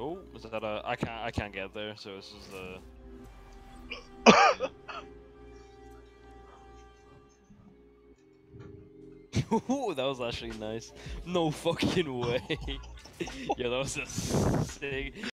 Oh, is that a? I can't get there. So this is the. Ooh, that was actually nice. No fucking way. Yeah, that was a sick.